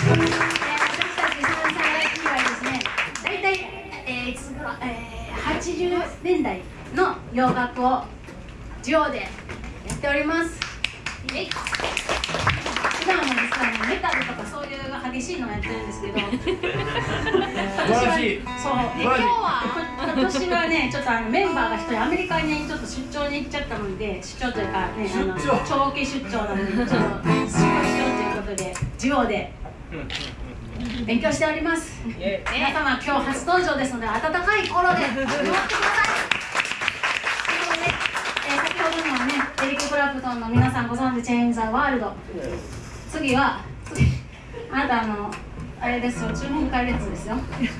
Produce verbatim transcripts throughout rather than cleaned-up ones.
ですね、大体、えー、いつ頃、えー、はちじゅうねんだいの洋楽をデュオでやっております。イエイ。普段は実はメタルとかそういう激しいのをやってるんですけど、私はそう今日は今年はねちょっとあのメンバーが一人アメリカにちょっと出張に行っちゃったので、出張というかねあの長期出張なのでちょっと出張しようということでデュオで勉強しております。皆様今日初登場ですので温かい心で待ってください。えー、先ほどのねエリック・クラプトンの皆さんご存知チェンジ・ザ・ワールド。次は次あなたあのあれですよ、注文会列ですよ。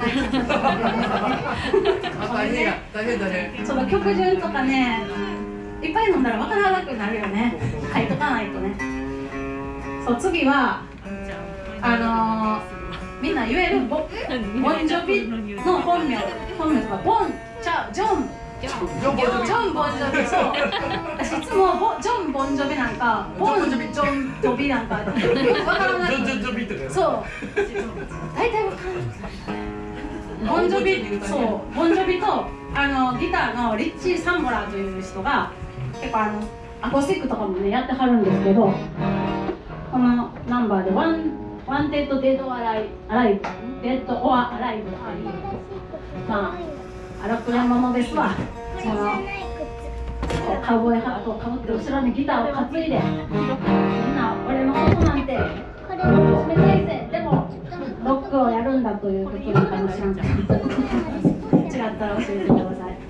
大変や、大変だね。 その曲順とかね、いっぱい飲んだら分からなくなるよね。書いとかないとね。そう、次はあのー、みんな言えるボボンジョビの本名本名とかボンチャジョンジョン・ボンジョビ。そう私いつもボジョン・ボンジョビなんかボン・ジョン・ジョビなんか分からない。そう大体分からない。ボンジョビ、そうボンジョビとあのギターのリッチー・サンボラーという人が結構あのアコースティックとかもねやってはるんですけど、このナンバーでワンワンテッド・デッド・アライアライブデッド・オア・アライブとかいうまあ荒くれ者ですわ。そのカウボーイハットをかぶって後ろにギターを担いで、みんな俺のことなんて冷たいぜ、でもロックをやるんだという曲なのかもしれない。違ったら教えてください。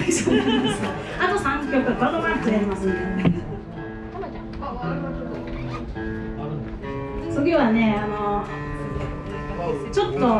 大丈夫なんです。あとさんきょくバドバッとやりますんで。次はね、あのちょっと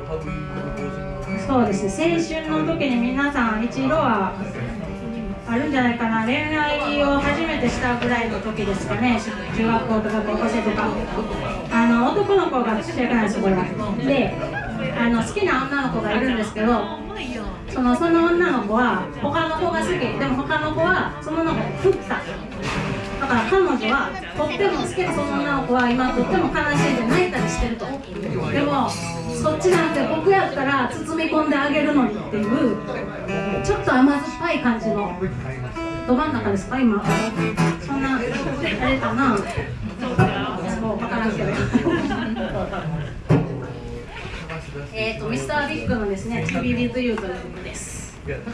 そうですね、青春の時に皆さん一度はあるんじゃないかな、恋愛を初めてしたぐらいの時ですかね、中学校とか高校生とか、あの男の子が主役なんですよ、これは。で、あの好きな女の子がいるんですけど、そのその女の子は他の子が好き、でも他の子はその女の子が振った。だから彼女はとっても好きなその女の子は今とっても悲しんで泣いたりしてると。でもそっちなんて僕やったら包み込んであげるのにっていうちょっと甘酸っぱい感じのど真ん中ですか今。そんなあれかな、そう分からんけどえっとミスタービッグのですね「To Be With You」という曲です。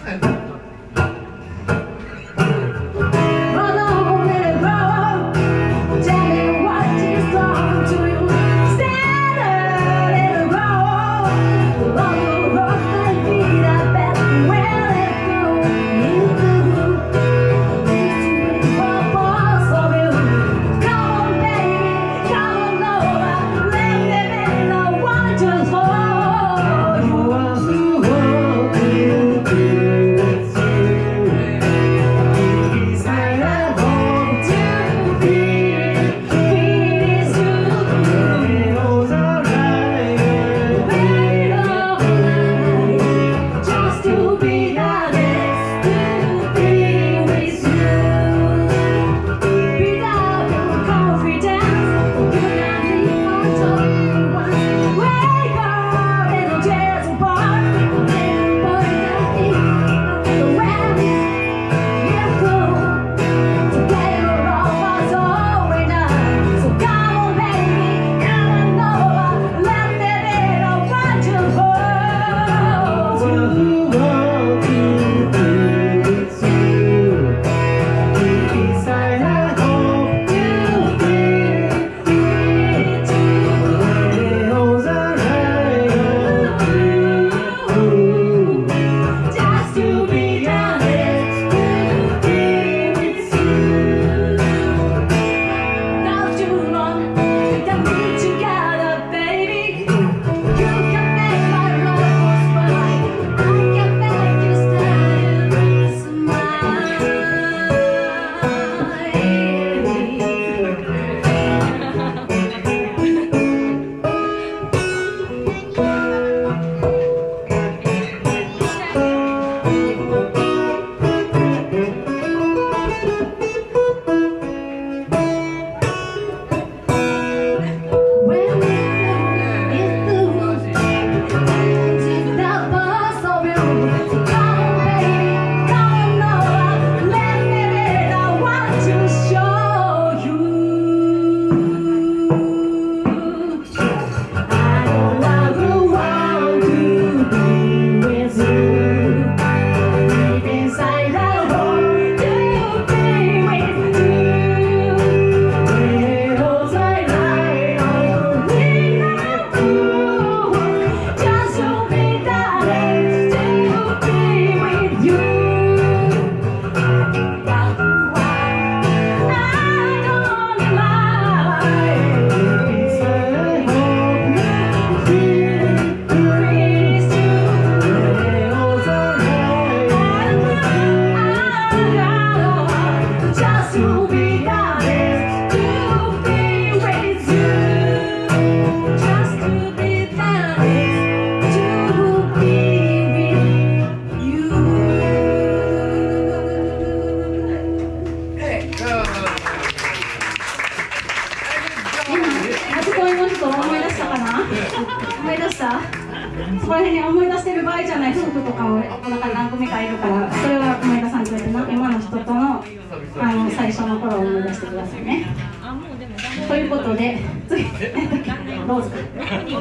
こら辺に思い出してる場合じゃない夫婦とかをなんか何組かいるから、それは思い出さんといてな、今の人とのあの最初の頃を思い出してくださいね。ということで次どうぞ。ちょっ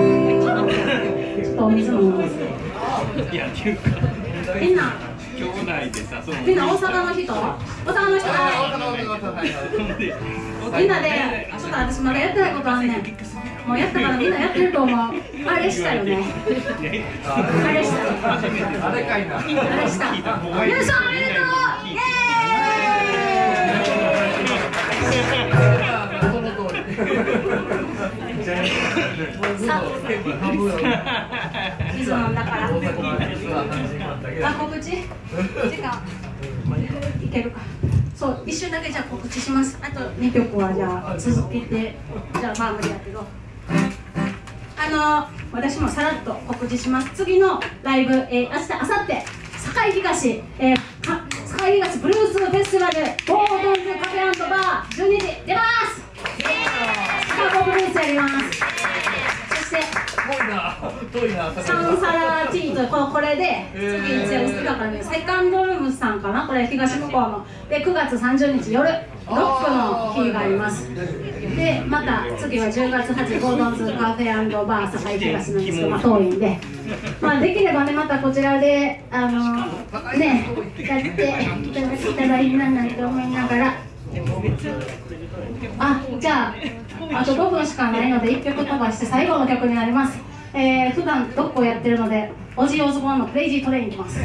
とお水飲みます。みんなみんな大阪の人、大阪の人みんなでちょっと私まだやってないことあんねん。 もうやったからみんなやってると思う。あれしたよね。あれした。 あれかいな。 あれした。優勝おめでとう。イエーイ。 その通り。 水飲んだから。あ、告知？時間いけるか。そう、一瞬だけじゃあ告知します。あとにきょくはじゃあ続けて、じゃあまあ無理やけど。あの私もさらっと告知します。次のライブ、えー、明日、明後日、堺東、えー、堺東ブルースフェスティバル、ボードンズカフェ&バー、じゅうにじ出ます。シカゴブルースやります。そしてサンサラティーとここれで次いつやるだからね、セカンドルームさんかな、これ東向こうのでくがつさんじゅうにち夜ロックの日があります。でまた次はじゅうがつはちにちゴードンズカフェ&バー堺東なんですけど、まあ、遠いんで、まあ、できればねまたこちらであのねやっていただけたらいいななんて思いながら、あ、じゃああとごふんしかないのでいっきょく飛ばして最後の曲になります。えー、普段どっこをやってるのでオジー・オズボーンのクレイジートレインいきます。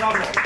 ブラボー。